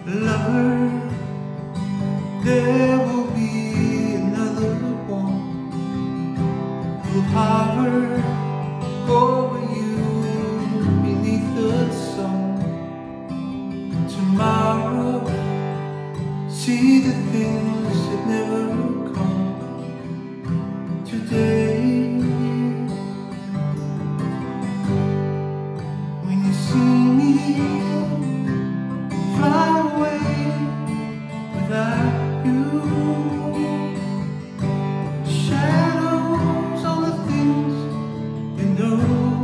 lover, there will be another one who'll hover over you beneath the sun. Tomorrow, see the things that never come. Today, when you see me fly away without you, shadows on the things you know,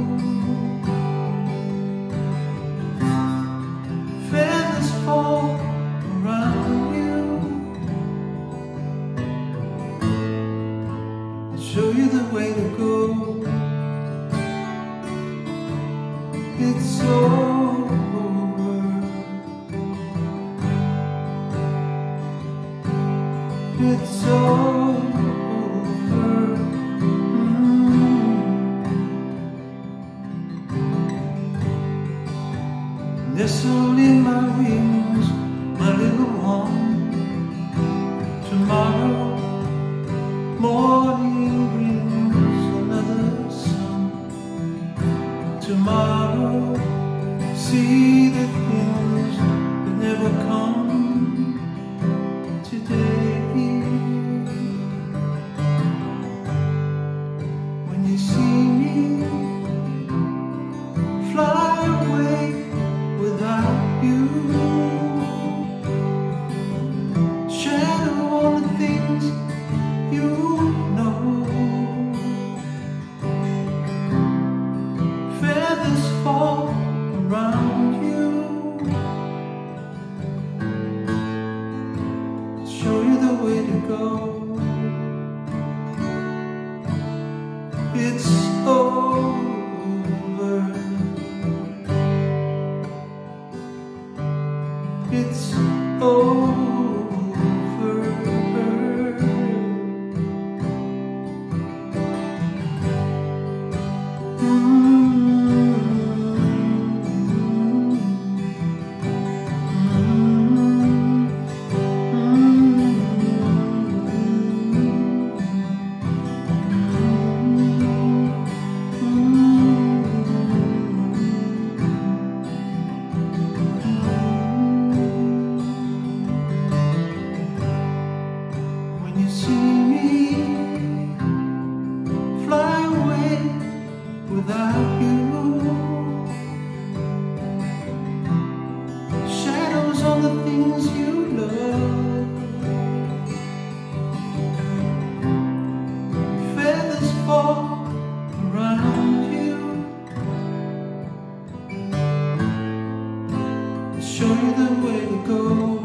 feathers fall around you, show you the way to go. It's over. It's over. Nestled in my wings, my little one. Tomorrow morning brings another sun. Tomorrow, see the things that never come. Today, when you see me fly away without you, shadow all the things you know, feathers fall around you, show you the way to go. It's over. It's over. When you see me fly away without you, shadows on the things you love, feathers fall around you, show you the way to go.